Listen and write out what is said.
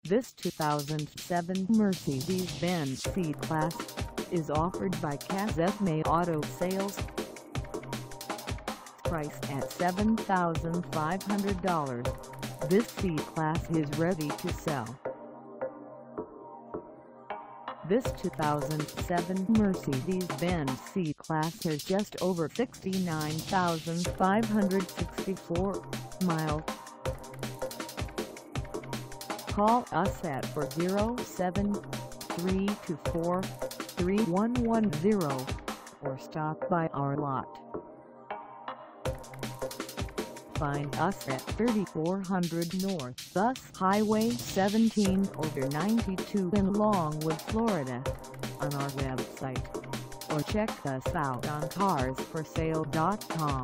This 2007 Mercedes-Benz C-Class is offered by Kazma Auto Sales. Priced at $7,500, this C-Class is ready to sell. This 2007 Mercedes-Benz C-Class has just over 69,564 miles. Call us at 407-324-3110 or stop by our lot. Find us at 3400 North Bus Highway 17 over 92 in Longwood, Florida, on our website, or check us out on carsforsale.com.